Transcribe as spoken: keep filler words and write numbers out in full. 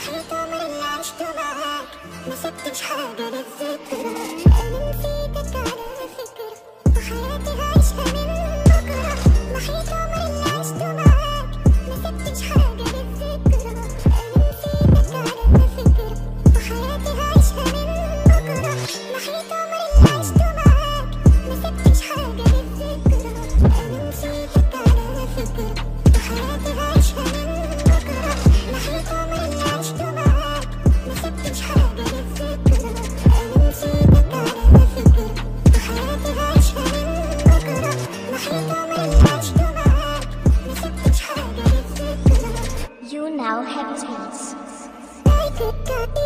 محيط عمري اللي عشته معاك، ما سبتش حاجة للذكرى. أنا نسيتك على فكرة، وحياتي هعيشها من بكرة. محيط عمري اللي عشته معاك، ما سبتش حاجة للذكرى. أنا نسيتك على فكرة، وحياتي هعيشها من بكرة. محيط عمري اللي عشته معاك، ما سبتش حاجة للذكرى. أنا نسيتك على فكرة، وحياتي هعيشها من بكرة. محيط عمري اللي عشته معاك، ما سبتش حاجة للذكرى. أنا نسيتك على فكرة، وحياتي هعيشها من بكرة. محيط عمري اللي عشته معاك، ما سبتش حاجة للذكرى. You now have a chance.